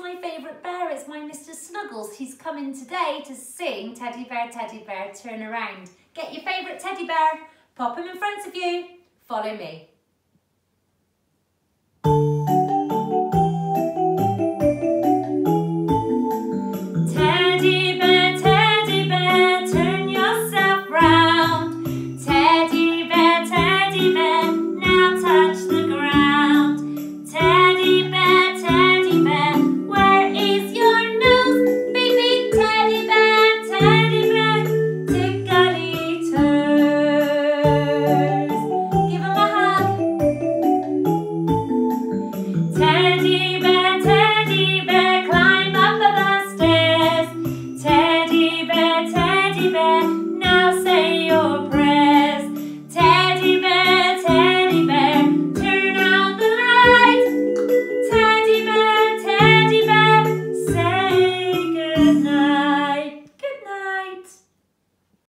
my favourite bear. It's my Mr. Snuggles. He's coming today to sing Teddy Bear, Turn Around. Get your favourite teddy bear, pop him in front of you, follow me.